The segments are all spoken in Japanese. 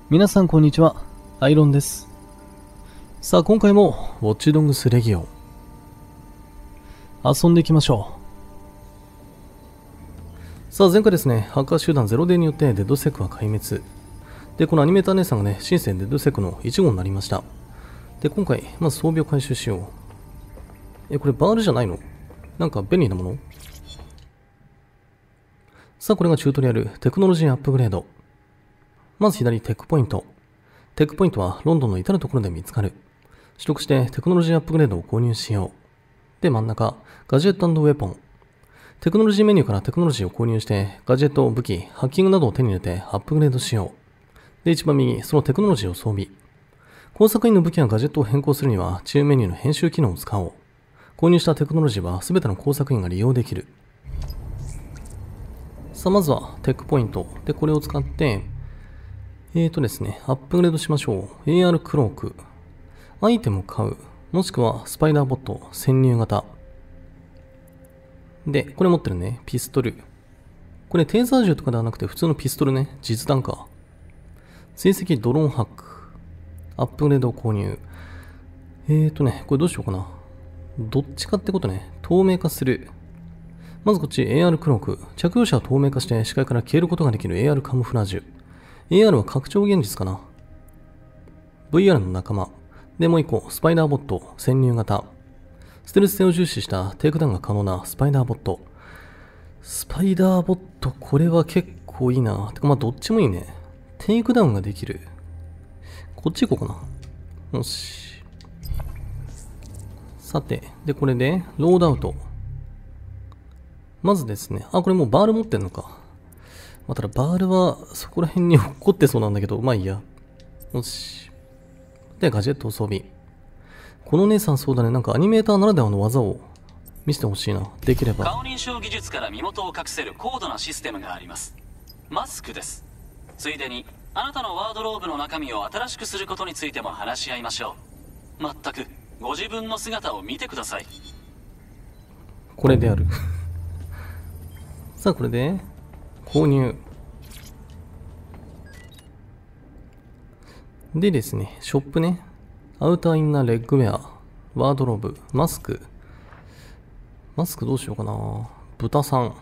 皆さんこんにちは、アイロンです。さあ今回もウォッチドッグスレギオン遊んでいきましょう。さあ前回ですね、ハッカー集団ゼロデーによってデッドセックは壊滅で、このアニメーター姉さんがね、新戦デッドセックの1号になりました。で今回まず装備を回収しよう。これバールじゃないの？なんか便利なもの？さあこれがチュートリアルテクノロジーアップグレード。まず左テックポイント。テックポイントはロンドンの至るところで見つかる。取得してテクノロジーアップグレードを購入しよう。で真ん中、ガジェット&ウェポン。テクノロジーメニューからテクノロジーを購入してガジェット、武器、ハッキングなどを手に入れてアップグレードしよう。で一番右、そのテクノロジーを装備。工作員の武器やガジェットを変更するには中メニューの編集機能を使おう。購入したテクノロジーは全ての工作員が利用できる。さあまずはテックポイントでこれを使ってですね、アップグレードしましょう。AR クローク。アイテムを買う。もしくはスパイダーボット、潜入型。で、これ持ってるね。ピストル。これテーザー銃とかではなくて普通のピストルね。実弾か。追跡ドローンハック。アップグレードを購入。これどうしようかな。どっちかってことね。透明化する。まずこっち AR クローク。着用者を透明化して視界から消えることができる AR カムフラージュ。AR は拡張現実かな。VR の仲間。で、もう一個、スパイダーボット、潜入型。ステルス性を重視したテイクダウンが可能なスパイダーボット。スパイダーボット、これは結構いいな。てか、まあ、どっちもいいね。テイクダウンができる。こっち行こうかな。よし。さて、で、これで、ロードアウト。まずですね、これもうバール持ってんのか。ただバールはそこら辺に落っこってそうなんだけど、まあいいや。よし。で、ガジェットを装備。この姉さんそうだね、なんかアニメーターならではの技を見せてほしいな。できれば。 顔認証技術から身元を隠せる高度なシステムがあります。マスクです。ついでに、あなたのワードローブの中身を新しくすることについても話し合いましょう。まったく、ご自分の姿を見てください。 これである。さあ、これで、購入。でですね、ショップね。アウターインナーレッグウェア、ワードローブ、マスク。マスクどうしようかな。豚さん。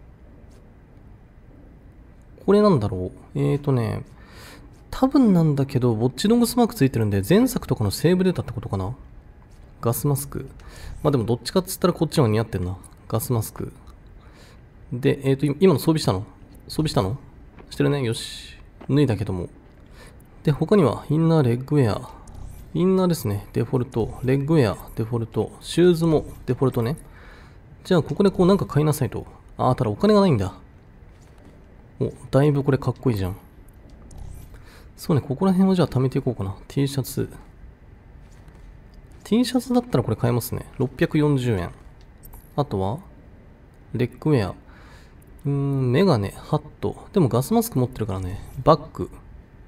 これなんだろう。多分なんだけど、ウォッチドッグスマークついてるんで、前作とかのセーブデータってことかな。ガスマスク。まあでもどっちかっつったらこっちの方が似合ってんな。ガスマスク。で、今の装備したのしてるね。よし。脱いだけども。で、他には、インナーレッグウェア。インナーですね。デフォルト。レッグウェア。デフォルト。シューズもデフォルトね。じゃあ、ここでこうなんか買いなさいと。ただお金がないんだ。だいぶこれかっこいいじゃん。そうね、ここら辺はじゃあ貯めていこうかな。T シャツ。T シャツだったらこれ買えますね。640円。あとは、レッグウェア。メガネ、ハット。でもガスマスク持ってるからね。バッグ。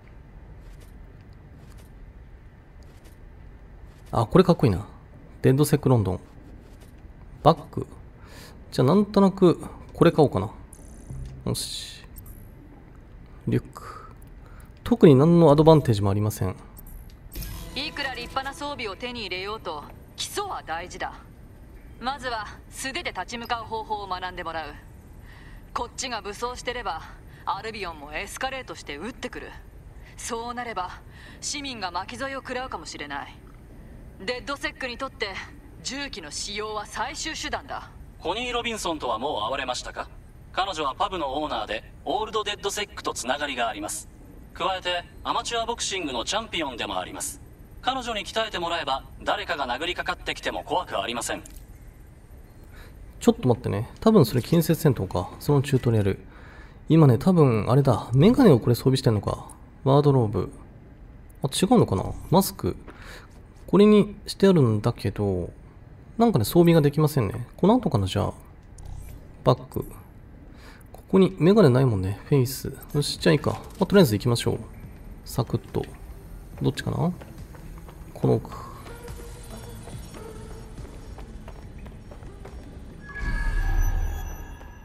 これかっこいいな。デッドセックロンドン。バッグ。じゃあなんとなく、これ買おうかな。よし。リュック。特に何のアドバンテージもありません。 いくら立派な装備を手に入れようと、基礎は大事だ。まずは素手で立ち向かう方法を学んでもらう。こっちが武装してればアルビオンもエスカレートして撃ってくる。そうなれば市民が巻き添えを食らうかもしれない。デッドセックにとって銃器の使用は最終手段だ。 コニー・ロビンソンとはもう会われましたか？彼女はパブのオーナーでオールドデッドセックとつながりがあります。加えてアマチュアボクシングのチャンピオンでもあります。彼女に鍛えてもらえば誰かが殴りかかってきても怖くありません。 ちょっと待ってね。多分それ近接戦闘か。そのチュートリアル。今ね、多分あれだ。メガネをこれ装備してんのか。ワードローブ。違うのかな。マスク。これにしてあるんだけど、なんかね、装備ができませんね。この後かな、じゃあ。バッグ。ここにメガネないもんね。フェイス。よし、じゃあいいか。とりあえず行きましょう。サクッと。どっちかな？この奥。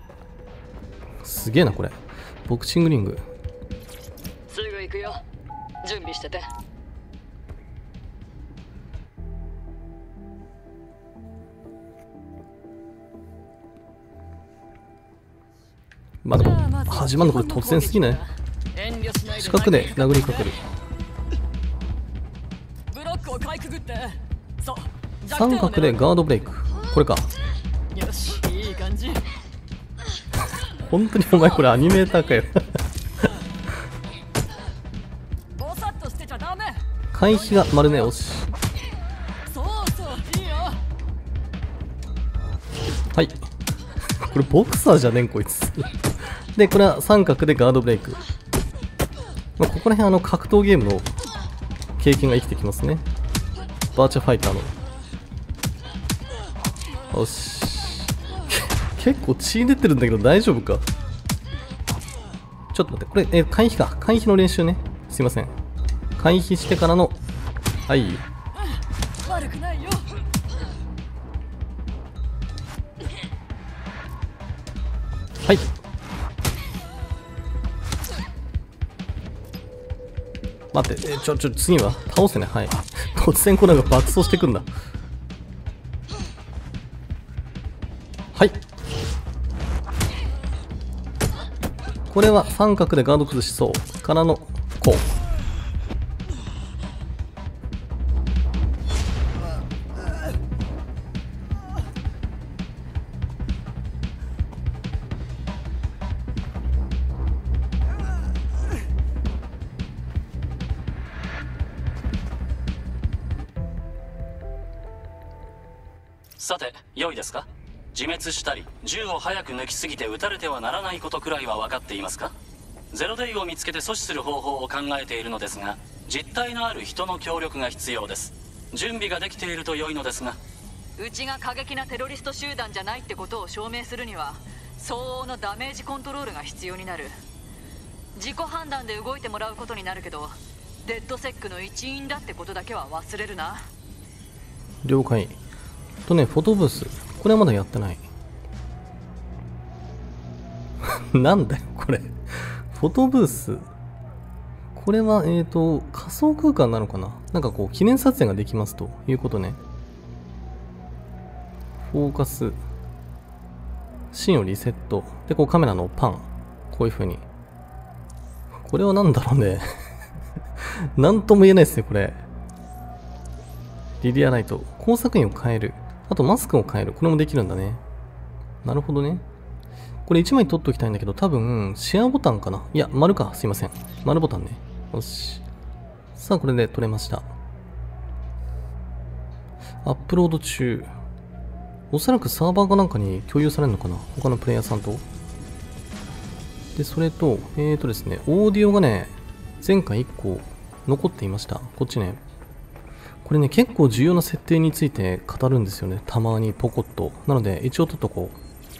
すげえな、これ。ボクシングリング。 すぐ行くよ。 準備してて。 まあでも始まるのこれ突然すぎない？近くで殴りかける。 ブロックをかいくぐって。そう。 三角でガードブレイク。これか。 よし、いい感じ。 本当にお前これアニメーターかよ。 ボサッとしてちゃダメ。 回避が丸ね、押し。 そうそう、いいよ。 はい。これボクサーじゃねんこいつ。でこれは三角でガードブレイク。まあ、ここら辺格闘ゲームの経験が生きてきますね。バーチャファイターの。よし。結構血出てるんだけど大丈夫か？ちょっと待って、これ、回避か。回避の練習ね。すいません。回避してからの、はい。 悪くないよ。 はい。待って、次は倒せね。はい。突然これが爆走してくんだ。はい。これは三角でガード崩しそうからのこう。 さて良いですか？自滅したり銃を早く抜きすぎて撃たれてはならないことくらいは分かっていますか？ゼロデイを見つけて阻止する方法を考えているのですが、実体のある人の協力が必要です。準備ができていると良いのですが。 うちが過激なテロリスト集団じゃないってことを証明するには相応のダメージコントロールが必要になる。自己判断で動いてもらうことになるけど、デッドセックの一員だってことだけは忘れるな。 了解。とね、フォトブース。これはまだやってない。なんだよ、これ。フォトブース。これは、仮想空間なのかな？なんかこう、記念撮影ができますということね。フォーカス。シーンをリセット。で、こうカメラのパン。こういう風に。これはなんだろうね。なんとも言えないですね、これ。リディアライト。工作員を変える。あとマスクを変える。これもできるんだね。なるほどね。これ1枚取っておきたいんだけど、多分、シェアボタンかな。いや、丸か。すいません。丸ボタンね。よし。さあ、これで取れました。アップロード中。おそらくサーバーかなんかに共有されるのかな。他のプレイヤーさんと。で、それと、ですね、オーディオがね、前回1個残っていました。こっちね。これね、結構重要な設定について語るんですよね。たまにポコッと。なので、一応取っとこう。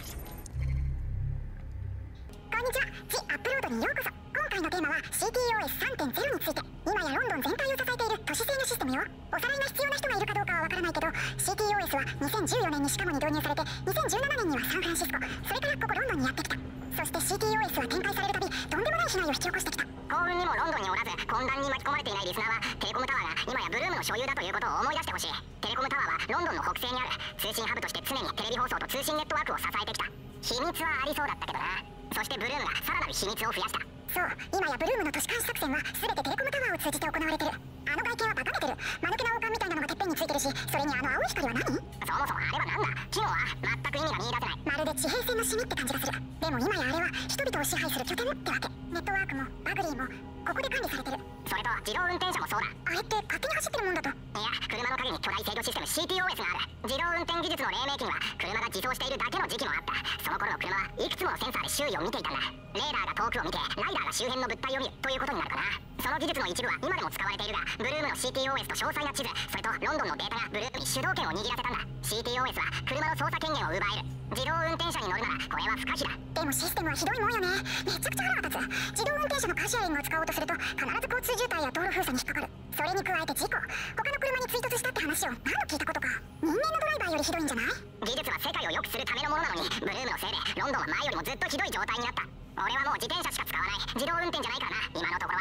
こんにちは。ジ・アップロードにようこそ。今回のテーマは CTOS3.0 について。今やロンドン全体を支えている都市製のシステムよ。おさらいが必要な人がいるかどうかはわからないけど、CTOS は2014年にシカゴに導入されて、2017年にはサンフランシスコ、それからここロンドンにやってきた。そして CTOS は展開されるたび、とんでもない被害を引き起こしてきた。幸運にもロンドンにおらず、混乱に巻き込まれていないリスナーは、テレコムタワーが今やブルームの所有だということを思い出してほしい。テレコムタワーはロンドンの北西にある通信ハブとして常にテレビ放送と通信ネットワークを支えてきた。秘密はありそうだったけどな。そしてブルームがさらなる秘密を増やした。そう、今やブルームの都市監視作戦は全てテレコムタワーを通じて行われてる。あの外見はバカげてる。間抜けな王冠みたいなのがてっぺんについてるし、それにあの青い光は何？そもそもあれは何だ？機能は全く意味が見出せない。まるで地平線のシミって感じがする。でも今やあれは人々を支配する拠点ってわけ。ネットワークもバグリーもここで管理されてる。それと自動運転車もそうだ。あれって勝手に走ってるもんだと？いや、車の陰に巨大制御システム CTOS がある。自動運転技術の黎明期には車が自走しているだけの時期もあった。その頃の車はいくつものセンサーで周囲を見ていたんだ。レーダーが遠くを見てライダーが周辺の物体を見るということになるかな。その技術の一部は今でも使われているが、ブルームの CTOS と詳細な地図、それとロンドンのデータがブルームに主導権を握らせたんだ。 CTOS は車の操作権限を奪える。自動運転車に乗るならこれは不可避だ。でもシステムはひどいもんよね。めちゃくちゃ腹が立つ。自動運転車のカーシェアリングを使おうとすると必ず交通渋滞や道路封鎖に引っかかる。それに加えて事故、他の車に追突したって話を何度聞いたことか。人間のドライバーよりひどいんじゃない？技術は世界を良くするためのものなのに、ブルームのせいでロンドンは前よりもずっとひどい状態になった。俺はもう自転車しか使わない。自動運転じゃないからな、今のところは。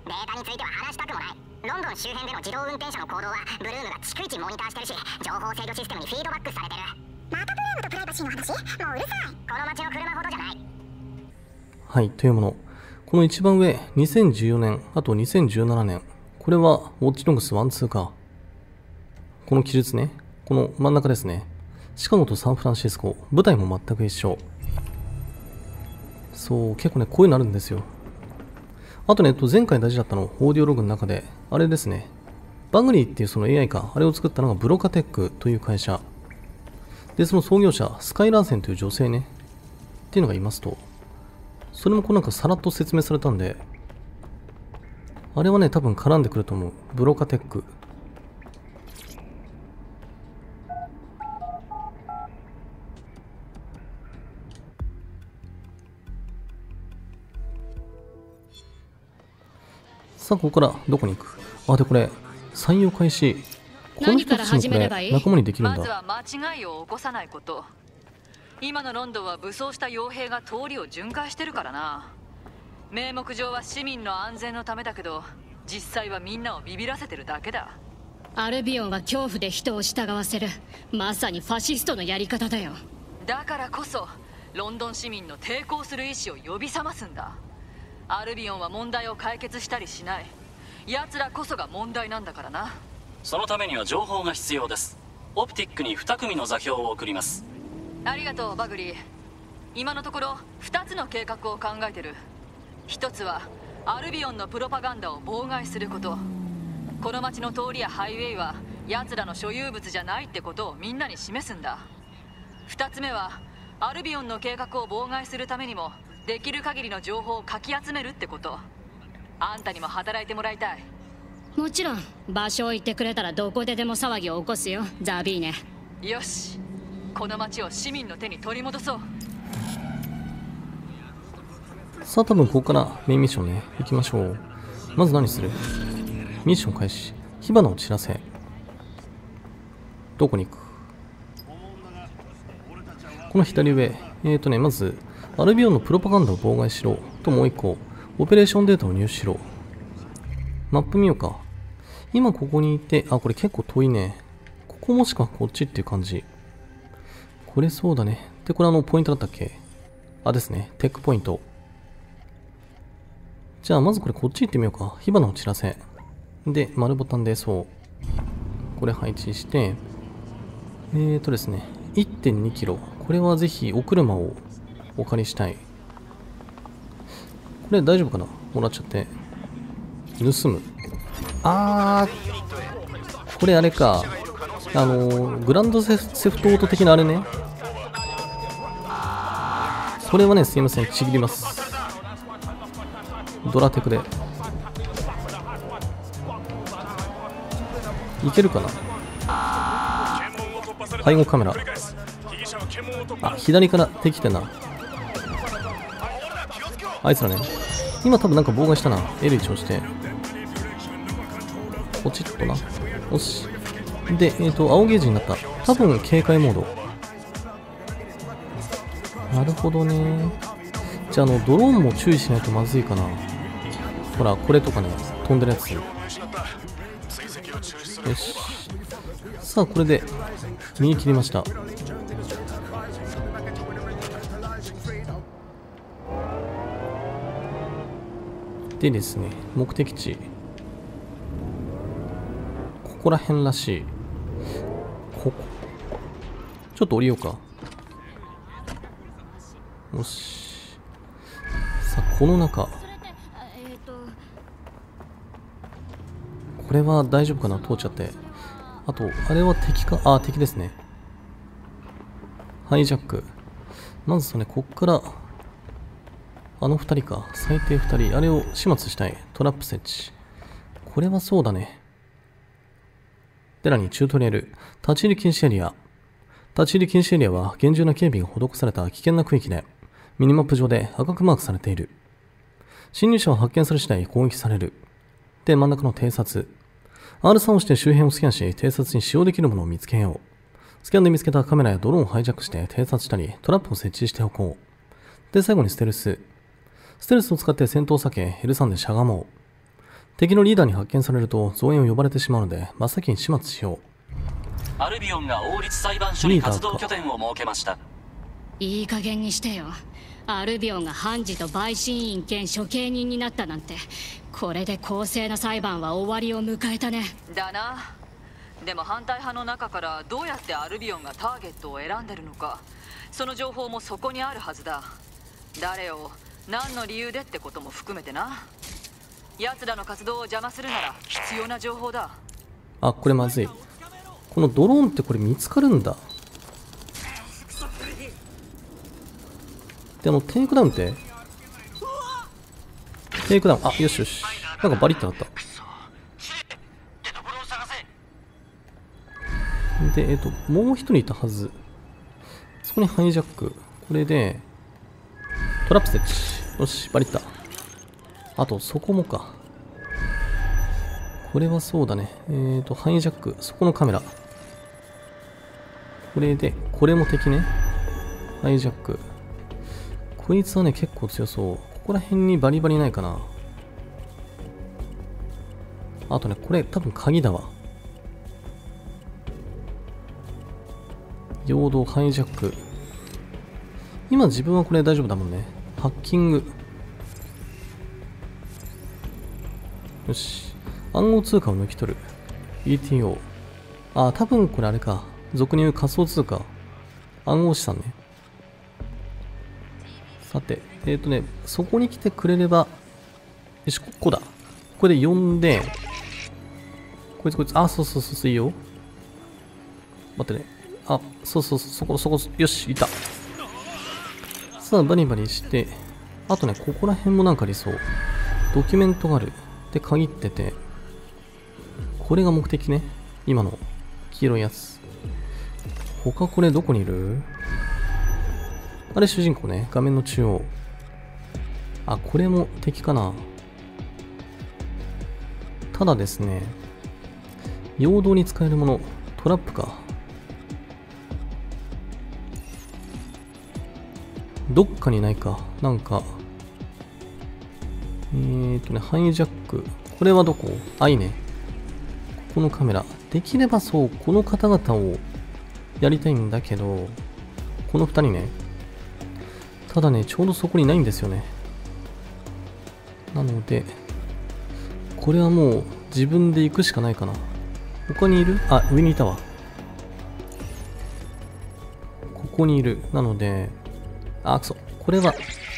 データについては話したくもない。ロンドン周辺での自動運転車の行動はブルームが逐一モニターしてるし、情報制御システムにフィードバックされてる。またブルームとプライバシーの話？もううるさい。この街の車ほどじゃない。 はい、というもの。この一番上、2014年、あと2017年。これは、ウォッチドッグス1、2か。この記述ね。この真ん中ですね。シカゴとサンフランシスコ。舞台も全く一緒。そう、結構ね、こういうのあるんですよ。あとね、前回大事だったの、オーディオログの中で、あれですね。バグリーっていうその AI か、あれを作ったのがブロカテックという会社。で、その創業者、スカイラーセンという女性ね。っていうのがいますと。それもこうなんかさらっと説明されたんで、あれはね、多分絡んでくると思う。ブロカテック。さあ、ここからどこに行く？あ、で、これ、採用開始。この人たちもこれ、仲間にできるんだ。 まずは間違いを起こさないこと。今のロンドンは武装した傭兵が通りを巡回してるからな。名目上は市民の安全のためだけど、実際はみんなをビビらせてるだけだ。 アルビオンは恐怖で人を従わせる。まさにファシストのやり方だよ。 だからこそロンドン市民の抵抗する意志を呼び覚ますんだ。アルビオンは問題を解決したりしない。奴らこそが問題なんだからな。 そのためには情報が必要です。オプティックに2組の座標を送ります。 ありがとうバグリー。今のところ2つの計画を考えてる。1つはアルビオンのプロパガンダを妨害すること。この街の通りやハイウェイは奴らの所有物じゃないってことをみんなに示すんだ。2つ目はアルビオンの計画を妨害するためにもできる限りの情報をかき集めるってこと。あんたにも働いてもらいたい。 もちろん場所を言ってくれたらどこででも騒ぎを起こすよ、ザビーネ。 よし、この街を市民の手に取り戻そう。 さあ、多分ここからメインミッションね、行きましょう。まず何する？ミッション開始。火花を散らせ。どこに行く？この左上。まず、アルビオンのプロパガンダを妨害しろ。ともう一個、オペレーションデータを入手しろ。マップ見ようか。今ここにいて、あ、これ結構遠いね。ここもしくはこっちっていう感じ。これそうだね。で、これポイントだったっけ？あ、ですね。テックポイント。じゃあ、まずこれこっち行ってみようか。火花を散らせ。で、丸ボタンで、そう。これ配置して、ですね。1.2 キロ。これはぜひお車をお借りしたい。これ大丈夫かな？もらっちゃって。盗む。これあれか。グランドセフトオート的なあれね。それはね、すいません。ちぎります。ドラテクで。いけるかな？背後カメラ。あ、左から敵来てんな。あいつらね。今多分なんか妨害したな。L1 押して。ポチッとな。よし。で、青ゲージになった。多分警戒モード。なるほどね。じゃあ、ドローンも注意しないとまずいかな。ほら、これとかね、飛んでるやつ。よし。さあ、これで、逃げ切りました。でですね、目的地。ここら辺らしい。ここ。ちょっと降りようか。よし。さあ、この中。これは大丈夫かな？通っちゃって。あと、あれは敵か？あ、敵ですね。ハイジャック。まずね、こっから、あの二人か。最低二人。あれを始末したい。トラップ設置。これはそうだね。でらにチュートリアル。立ち入り禁止エリア。立ち入り禁止エリアは厳重な警備が施された危険な区域で、ミニマップ上で赤くマークされている。侵入者は発見され次第攻撃される。で、真ん中の偵察。R3 をして周辺をスキャンし、偵察に使用できるものを見つけよう。スキャンで見つけたカメラやドローンをハイジャックして偵察したり、トラップを設置しておこう。で、最後にステルス。ステルスを使って戦闘を避け、L3 でしゃがもう。 敵のリーダーに発見されると増援を呼ばれてしまうので真っ先に始末しよう。 アルビオンが王立裁判所に活動拠点を設けました。 いい加減にしてよ。アルビオンが判事と陪審員兼処刑人になったなんて、これで公正な裁判は終わりを迎えたね。 だな。でも反対派の中からどうやってアルビオンがターゲットを選んでるのか、その情報もそこにあるはずだ。誰を何の理由でってことも含めてな。奴らの活動を邪魔するなら必要な情報だ。 あ、これまずい。このドローンってこれ見つかるんだ。で、テイクダウンってテイクダウン。あ、よしよし。なんかバリってなった。で、もう一人いたはず。そこにハイジャック。これで、トラップ設置。よし、バリった。あと、そこもか。これはそうだね。ハイジャック。そこのカメラ。これで、これも敵ね。ハイジャック。こいつはね、結構強そう。ここら辺にバリバリないかな。あとね、これ多分鍵だわ。陽動ハイジャック。今自分はこれ大丈夫だもんね。ハッキング。よし。暗号通貨を抜き取る。ETO。あ、多分これあれか。俗に言う仮想通貨。暗号資産ね。さて、そこに来てくれれば、よし、ここだ。これで呼んで、こいつ、あ、そう、いいよ。待ってね。あ、そう、そこ、よし、いた。さあ、バリバリして、あとね、ここら辺もなんかありそう。ドキュメントがある。で、限ってて、これが目的ね。今の、黄色いやつ。他これどこにいる？あれ主人公ね。画面の中央。あ、これも敵かな。ただですね、陽動に使えるもの、トラップか。どっかにないか。なんか、ハイジャック。これはどこ？あ、いいね。ここのカメラ。できればそう、この方々をやりたいんだけど、この二人ね。ただね、ちょうどそこにないんですよね。なので、これはもう自分で行くしかないかな。他にいる？あ、上にいたわ。ここにいる。なので、あ、くそ。これは、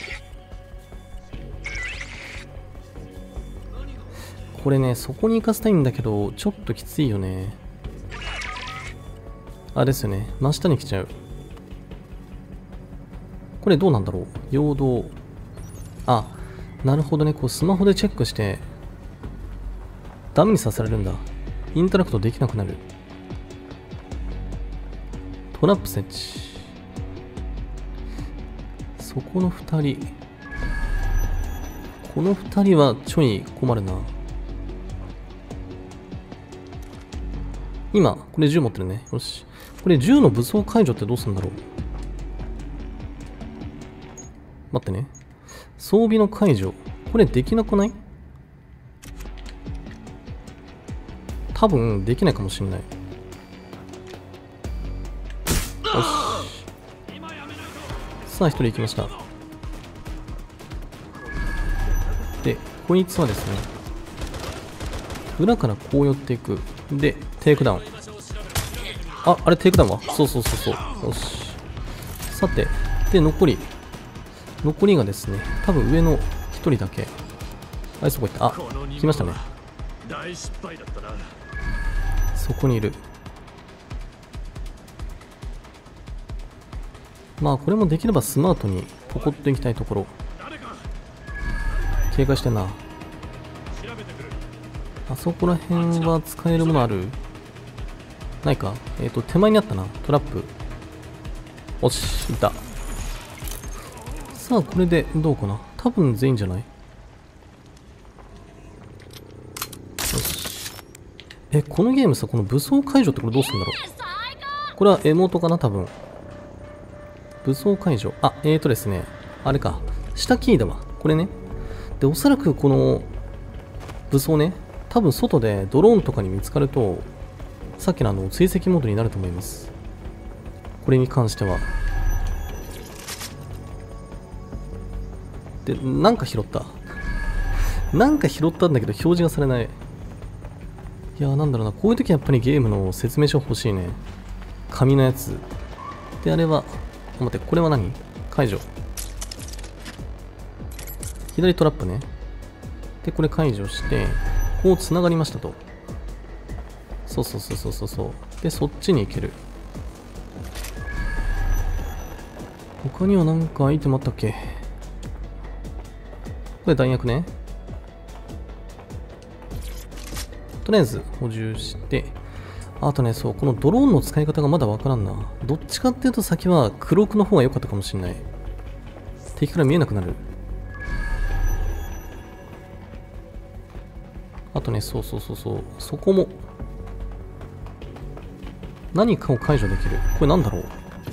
これね、そこに行かせたいんだけど、ちょっときついよね。あ、ですよね。真下に来ちゃう。これどうなんだろう。陽動。あ、なるほどね。こうスマホでチェックして、ダメにさせられるんだ。インタラクトできなくなる。トラップ設置。そこの2人。この2人はちょい困るな。今、これ銃持ってるね。よし。これ銃の武装解除ってどうするんだろう。待ってね。装備の解除。これできなくない？多分できないかもしんない。よし。さあ、一人行きました。で、こいつはですね、裏からこう寄っていく。で、テイクダウン。あ、あれテイクダウンは？そう。よし。さて、で、残りがですね、多分上の一人だけ。あれ、そこ行った。あ、来ましたね。そこにいる。まあ、これもできればスマートにポコッと行きたいところ。警戒してんな。あそこら辺は使えるものある？ないか？手前にあったな。トラップ。おし、いた。さあ、これでどうかな？多分全員じゃない？よし。このゲームさ、この武装解除ってこれどうするんだろう？これはエモートかな？多分。武装解除。あ、ですね。あれか。下キーだわ。これね。で、おそらくこの、 武装ね、多分外でドローンとかに見つかると、さっきの追跡モードになると思います。これに関しては。で、なんか拾った。なんか拾ったんだけど表示がされない。いや、なんだろうな、こういう時やっぱりゲームの説明書欲しいね。紙のやつ。で、あれは、待って、これは何？解除。左トラップね。で、これ解除して、こう繋がりましたと。そうそうそうそうそう。で、そっちに行ける。他にはなんかアイテムあったっけ？これ弾薬ね。とりあえず補充して、あとね、そう、このドローンの使い方がまだわからんな。どっちかっていうと先は黒くの方が良かったかもしれない。敵から見えなくなる。あとね、そう、そこも何かを解除できる。これなんだろう。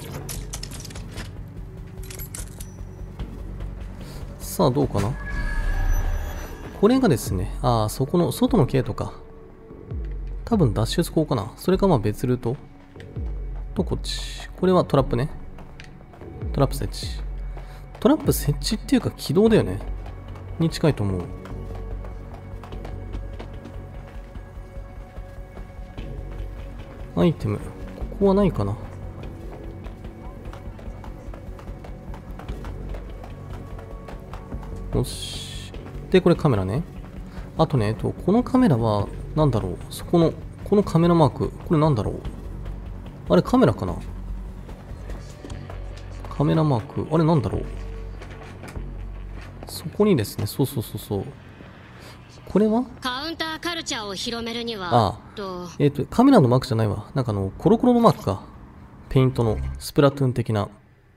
さあ、どうかな。これがですね、そこの外のゲートか。多分脱出口かな。それかまあ別ルートとこっち。これはトラップね。トラップ設置。トラップ設置っていうか起動だよね。に近いと思う。アイテム。ここはないかな。よし。で、これカメラね。あとね、このカメラは、なんだろう。そこの、このカメラマーク。これなんだろう。あれカメラかな。カメラマーク。あれなんだろう。そこにですね、そう。これはカウンターカルチャーを広めるには、 カメラのマークじゃないわ。なんかコロコロのマークか。ペイントのスプラトゥーン的な。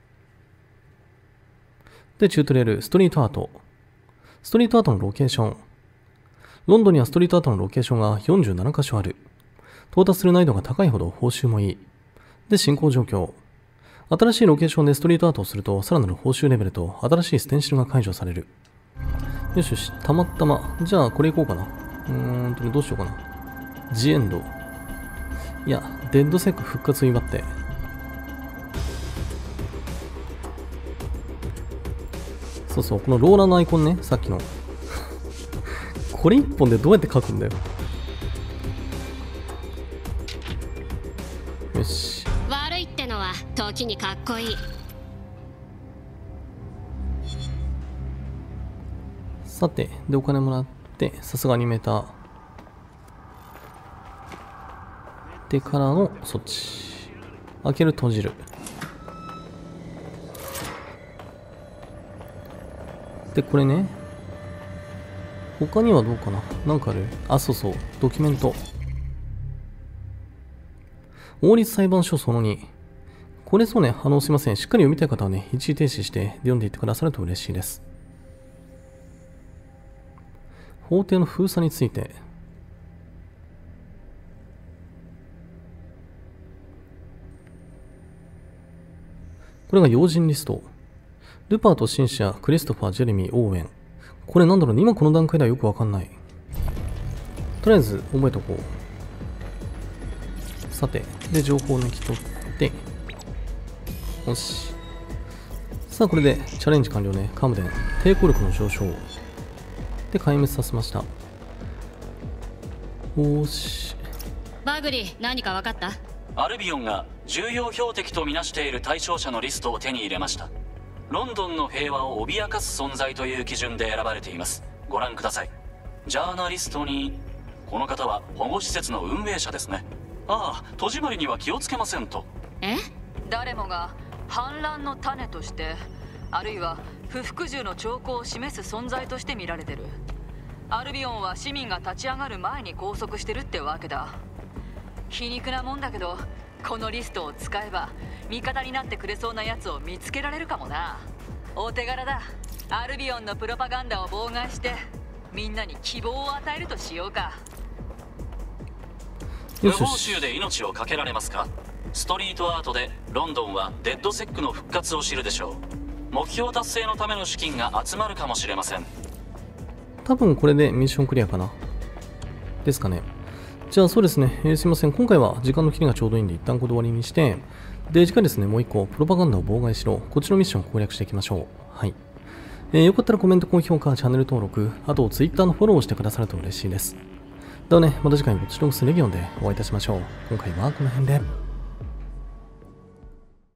で、チュートリアル、ストリートアート。ストリートアートのロケーション。ロンドンにはストリートアートのロケーションが47カ所ある。到達する難易度が高いほど報酬もいい。で、進行状況。新しいロケーションでストリートアートをすると、さらなる報酬レベルと新しいステンシルが解除される。よし、たまたま。じゃあ、これいこうかな。どうしようかな。ジエンド。いや、デッドセック復活を祝って。そう、このローラーのアイコンね、さっきの。これ一本でどうやって書くんだよ。よし。 悪いってのは時にかっこいい。 さて、で、お金もらって、さすが2メーター。でからの、そっち。開ける、閉じる。で、これね。他にはどうかな。なんかある？そう。ドキュメント。王立裁判所その2。これそうね、すいません。しっかり読みたい方はね、一時停止して読んでいってくださると嬉しいです。法廷の封鎖について。これが要人リスト。ルパート・シンシャ、クリストファー、ジェレミー、オーウェン。これなんだろうね、今この段階ではよくわかんない。とりあえず覚えとこう。さて、で、情報を抜き取って。よし。さあ、これでチャレンジ完了ね。カムデン。抵抗力の上昇。で、壊滅させました。よし。 バグリー、何か分かった？ アルビオンが重要標的とみなしている対象者のリストを手に入れました。ロンドンの平和を脅かす存在という基準で選ばれています。ご覧ください。ジャーナリストに、この方は保護施設の運営者ですね。戸締まりには気をつけませんと。 誰もが反乱の種として、あるいは不服従の兆候を示す存在として見られてる。アルビオンは市民が立ち上がる前に拘束してるってわけだ。皮肉なもんだけど、このリストを使えば味方になってくれそうなやつを見つけられるかもな。お手柄だ。アルビオンのプロパガンダを妨害してみんなに希望を与えるとしようか。 無報酬で命を懸けられますか？ストリートアートでロンドンはデッドセックの復活を知るでしょう。目標達成のための資金が集まるかもしれません。 多分これでミッションクリアかな。 ですかね。じゃあそうですね、すいません。今回は時間の切りがちょうどいいんで、一旦これで終わりにして、で、次回ですね、もう一個、プロパガンダを妨害しろ。こっちのミッションを攻略していきましょう。はい。よかったらコメント、高評価、チャンネル登録、あと Twitter のフォローをしてくださると嬉しいです。ではね、また次回、ウォッチドッグスレギオンでお会いいたしましょう。今回はこの辺で。